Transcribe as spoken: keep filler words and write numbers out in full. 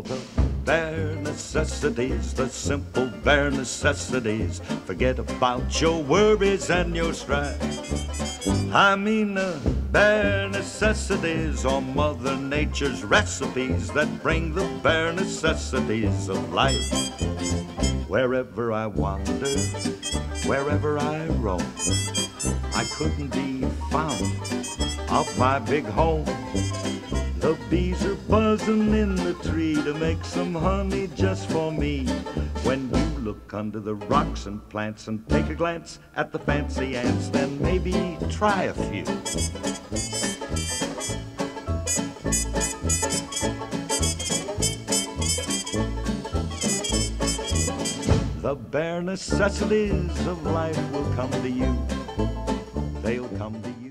the bare necessities, the simple bare necessities. Forget about your worries and your strife. I mean the bare necessities are Mother Nature's recipes that bring the bare necessities of life. Wherever I wander, wherever I roam, I couldn't be found off my big home. The bees are buzzing in the tree to make some honey just for me. When you look under the rocks and plants and take a glance at the fancy ants, then maybe try a few. The bare necessities of life will come to you. They'll come to you.